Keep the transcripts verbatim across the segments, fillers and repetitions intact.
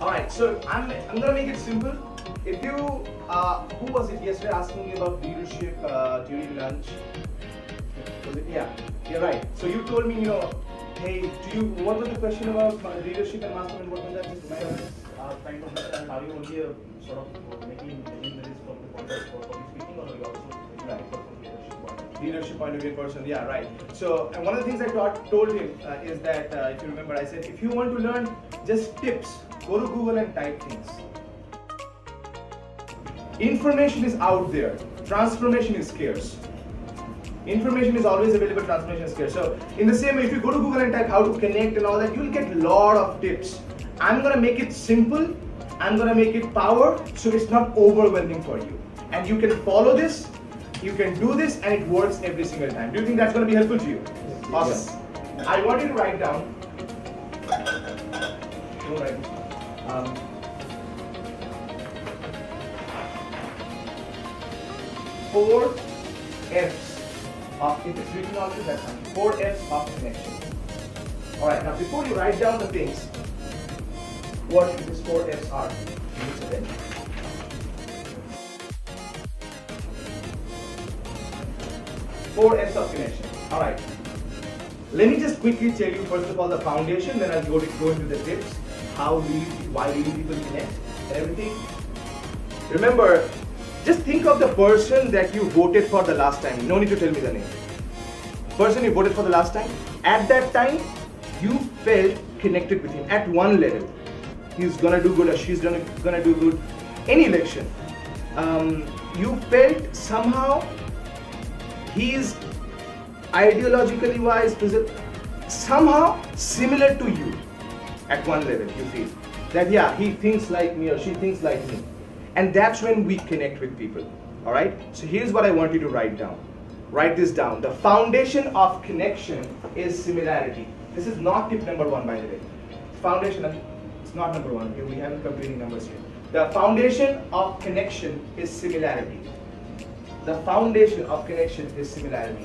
Alright, so I'm, I'm gonna make it simple. If you, uh, who was it yesterday asking me about leadership uh, during lunch? Was it? Yeah, you're right. So you told me, you know, hey, do you, what was the question about leadership and mastermind? What was that? Just remind me. Uh, trying to understand, are you only a sort of making deliveries from the point of public speaking, or are you also making it from leadership point of view? Leadership point of view person, yeah, right. So, and one of the things I taught, told him uh, is that, uh, if you remember, I said, if you want to learn just tips, go to Google and type things. Information is out there, transformation is scarce. Information is always available, transformation is scarce. So, in the same way, if you go to Google and type how to connect and all that, you'll get a lot of tips. I'm gonna make it simple, I'm gonna make it power, so it's not overwhelming for you. And you can follow this, you can do this, and it works every single time. Do you think that's gonna be helpful to you? Awesome. Yes. I want you to write down, don't write this. Um, four F's of, if it's written already, that's fine. Four F's of connection. Alright, now before you write down the things, what these four F's are. Four F's of connection. Alright. Let me just quickly tell you first of all the foundation, then I'll go, to, go into the tips, how really, why really people connect and everything. Remember, just think of the person that you voted for the last time. No need to tell me the name. Person you voted for the last time. At that time, you felt connected with him at one level. He's gonna do good or she's gonna, gonna do good. Any election. Um, you felt somehow he's ideologically wise, somehow similar to you at one level. You feel that, yeah, he thinks like me or she thinks like me. And that's when we connect with people. Alright? So here's what I want you to write down. Write this down. The foundation of connection is similarity. This is not tip number one, by the way. Foundation, it's not number one. We haven't come to any numbers here. The foundation of connection is similarity. The foundation of connection is similarity.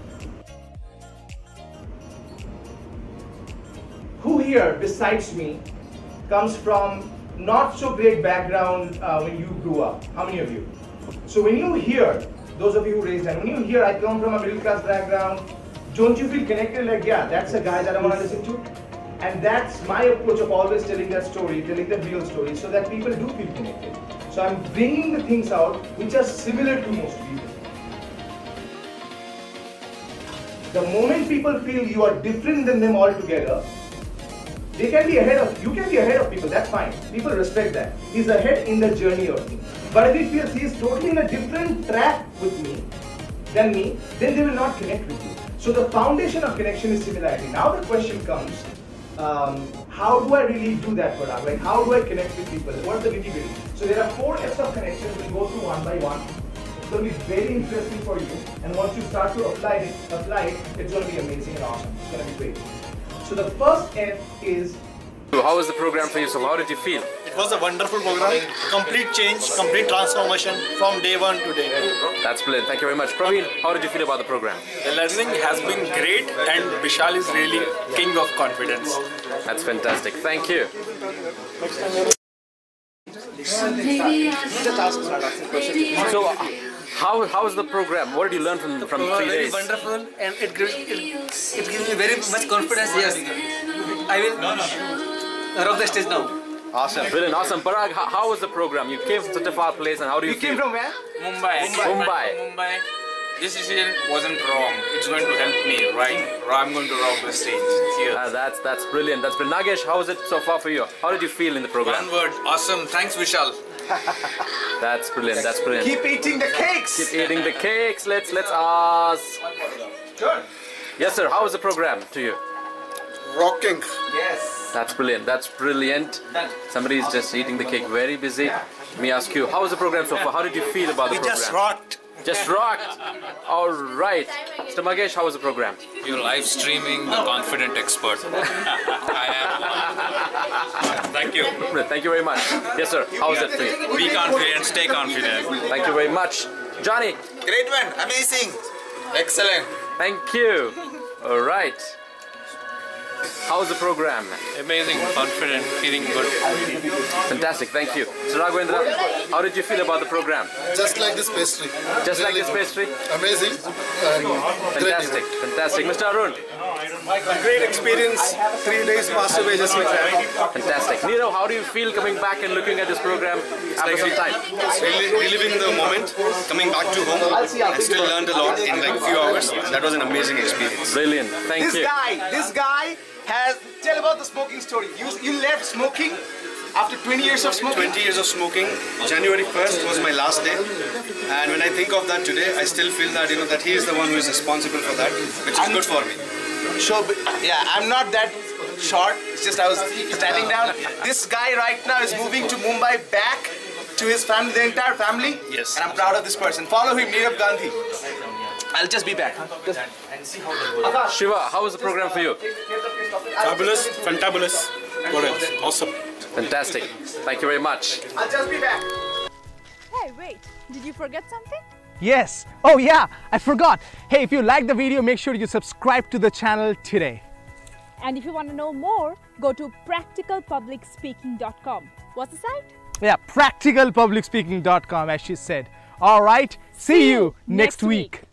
Who here, besides me, comes from not so great background uh, when you grew up? How many of you? So when you hear, those of you who raised hand, when you hear I come from a middle class background, don't you feel connected like, yeah, that's a guy that I want to listen to? And that's my approach of always telling that story, telling the real story, so that people do feel connected. So I'm bringing the things out which are similar to most people. The moment people feel you are different than them altogether, they can be ahead of, you can be ahead of people, that's fine. People respect that. He's ahead in the journey of me. But if he feels he is totally in a different track with me, than me, then they will not connect with you. So the foundation of connection is similarity. Now the question comes, um, how do I really do that, Parag? Like, how do I connect with people? What's the nitty-gritty? So there are four F's of connection. We'll go through one by one. It's going to be very interesting for you. And once you start to apply it, apply it, it's going to be amazing and awesome. It's going to be great. So the first F is... So how was the program for you? So how did you feel? It was a wonderful program. Complete change, complete transformation from day one to day two. That's brilliant. Thank you very much. Praveen, how did you feel about the program? The learning has been great and Bishal is really king of confidence. That's fantastic. Thank you. So, uh, how how was the program? What did you learn from from three very days? Wonderful, and it gives it, it gives me very much confidence. Yes, I will no, no. rock the stage now. Awesome, brilliant, awesome. Parag, how, how was the program? You came from such a far place, and how do you, You feel? came from where? Mumbai. Mumbai. Mumbai. This decision wasn't wrong. It's going to help me, right? I'm going to rock the stage. Cheers. Uh, that's that's brilliant. That's brilliant. Nagesh, how was it so far for you? How did you feel in the program? One word. Awesome. Thanks, Bishal. That's brilliant. That's brilliant. Keep eating the cakes! Keep eating the cakes. Let's let's ask. Sure. Yes, sir. How was the program to you? Rocking. Yes. That's brilliant. That's brilliant. Somebody is just eating the cake. Very busy. Let me ask you, how was the program so far? How did you feel about the We program? just rocked. Just rocked. All right. Mister Magesh, how was the program? You're live streaming the confident expert. I am. Thank you. Thank you very much. Yes, sir. How was it for you? Be confident. Stay confident. Thank you very much. Johnny. Great one, amazing, excellent. Thank you. All right. How's the program? Amazing, confident, feeling good. Fantastic, thank you. So Raghavendra, how did you feel about the program? Just like this pastry. Just like this pastry? Amazing. Fantastic, fantastic. Mister Arun? A great experience. Three days master wages with that. Fantastic. Nirav, how do you feel coming back and looking at this program after some time? Really reliving the moment, coming back to home. I still learned a lot in like few hours. That was an amazing experience. Brilliant. Thank This you. guy, this guy has, tell about the smoking story. You, you left smoking after twenty years of smoking? twenty years of smoking. January first was my last day. And when I think of that today, I still feel that, you know, that he is the one who is responsible for that, which is good for me. Sure, but yeah, I'm not that short. It's just I was standing down. This guy right now is moving to Mumbai back to his family, the entire family. Yes. And I'm proud of this person. Follow him, Nirav Gandhi. I'll just be back. Just... Shiva, how was the program for you? Fabulous, fantabulous. What else? Awesome. Fantastic. Thank you very much. I'll just be back. Hey, wait. Did you forget something? Yes. Oh yeah, I forgot. Hey, if you like the video, make sure you subscribe to the channel today. And if you want to know more, go to practical public speaking dot com. What's the site? Yeah, practical public speaking dot com, as she said. All right, see, see you next, next week. week.